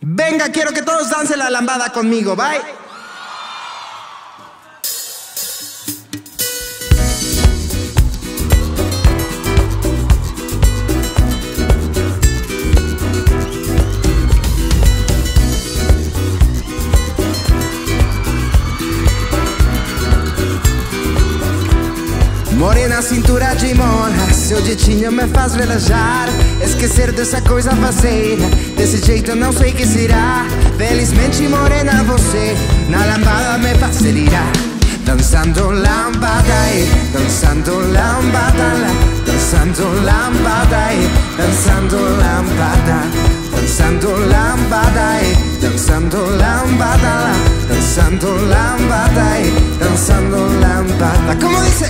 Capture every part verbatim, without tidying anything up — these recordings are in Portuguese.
Venga, quiero que todos dancen la lambada conmigo, bye. Morena, cintura de mola, seu jeitinho me faz relaxar. Esquecer dessa coisa faceira, desse jeito não sei que será. Felizmente morena você, na lambada me faz delirar. Dançando lambada, eh, dançando lambada, lá. Dançando lambada, eh, dançando lambada. Dançando lambada, eh, dançando lambada, lá. Dançando lambada, eh, dançando lambada. Como dice?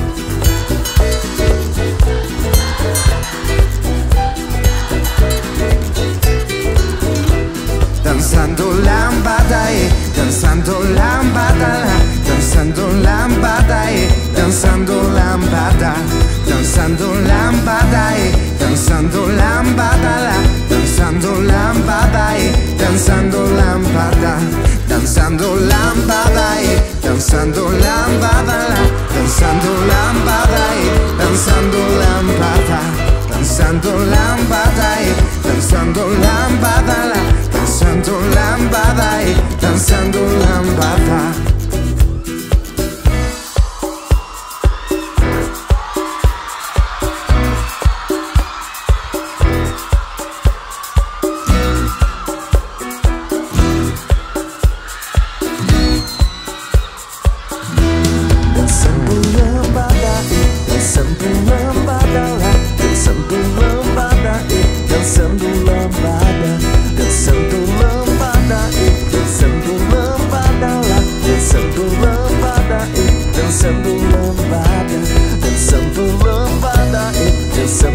Danzando lambada, eh, danzando lambada, danzando lambada, eh, danzando lambada, danzando lambada, eh, danzando lambada, danzando lambada, eh, danzando lambada, danzando lambada, eh, danzando lambada, danzando lambada, eh, danzando lambada, danzando lambada, eh, danzando lambada, danzando lambada, eh, danzando lambada. Dançando lambada, dançando lambada, dançando